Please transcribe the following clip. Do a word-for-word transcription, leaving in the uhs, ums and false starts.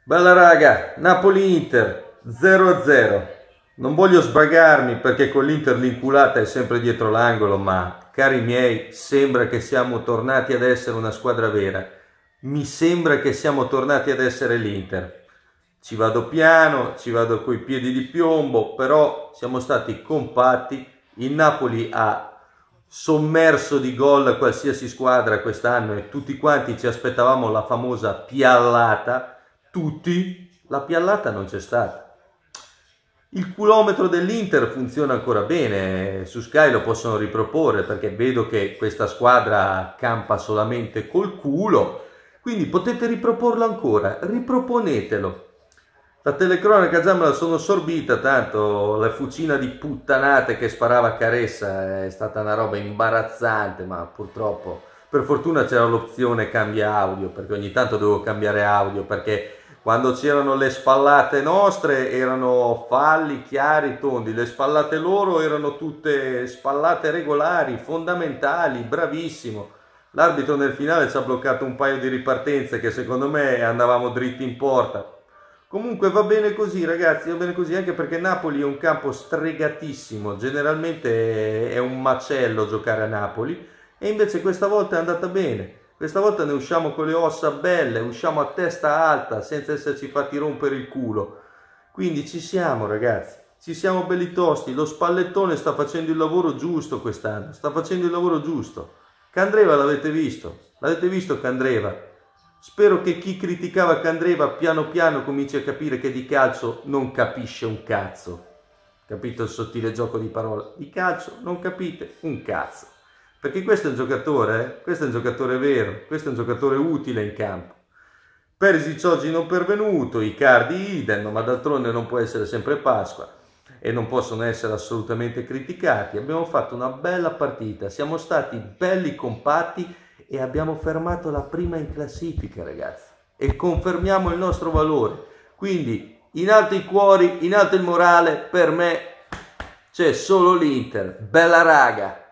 Bella raga, Napoli-Inter zero a zero. Non voglio sbagarmi perché con l'Inter l'inculata è sempre dietro l'angolo, ma cari miei, sembra che siamo tornati ad essere una squadra vera. Mi sembra che siamo tornati ad essere l'Inter. Ci vado piano, ci vado coi piedi di piombo, però siamo stati compatti. Il Napoli ha sommerso di gol qualsiasi squadra quest'anno e tutti quanti ci aspettavamo la famosa piallata. Tutti, la piallata non c'è stata. Il culometro dell'Inter funziona ancora bene, su Sky lo possono riproporre perché vedo che questa squadra campa solamente col culo, quindi potete riproporlo ancora, riproponetelo. La telecronaca già me la sono sorbita, tanto la fucina di puttanate che sparava Caressa è stata una roba imbarazzante, ma purtroppo, per fortuna c'era l'opzione cambia audio, perché ogni tanto dovevo cambiare audio, perché quando c'erano le spallate nostre erano falli chiari, tondi, le spallate loro erano tutte spallate regolari, fondamentali, bravissimo. L'arbitro nel finale ci ha bloccato un paio di ripartenze che secondo me andavamo dritti in porta. Comunque va bene così ragazzi, va bene così anche perché Napoli è un campo stregatissimo, generalmente è un macello giocare a Napoli e invece questa volta è andata bene. Questa volta ne usciamo con le ossa belle, usciamo a testa alta senza esserci fatti rompere il culo. Quindi ci siamo ragazzi, ci siamo belli tosti, lo spallettone sta facendo il lavoro giusto quest'anno, sta facendo il lavoro giusto. Candreva l'avete visto? L'avete visto Candreva? Spero che chi criticava Candreva piano piano cominci a capire che di calcio non capisce un cazzo. Capito il sottile gioco di parole? Di calcio non capite un cazzo. Perché questo è un giocatore, eh? Questo è un giocatore vero, questo è un giocatore utile in campo. Perisic oggi non pervenuto, Icardi idem, ma d'altronde non può essere sempre Pasqua e non possono essere assolutamente criticati. Abbiamo fatto una bella partita, siamo stati belli compatti e abbiamo fermato la prima in classifica ragazzi e confermiamo il nostro valore. Quindi in alto i cuori, in alto il morale, per me c'è solo l'Inter. Bella raga!